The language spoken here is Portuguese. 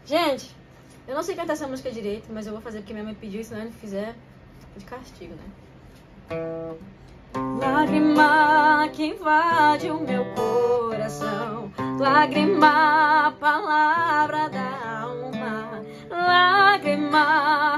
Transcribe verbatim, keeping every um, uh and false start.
Gente, eu não sei cantar essa música direito, mas eu vou fazer porque minha mãe pediu, senão eu não fizer, de castigo, né? Lágrima que invade o meu coração, lágrima, palavra da alma, lágrima